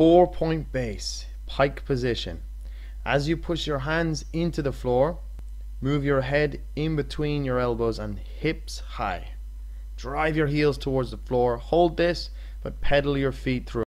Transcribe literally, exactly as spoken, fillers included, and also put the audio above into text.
Four point base, pike position. As you push your hands into the floor, move your head in between your elbows and hips high. Drive your heels towards the floor. Hold this, but pedal your feet through.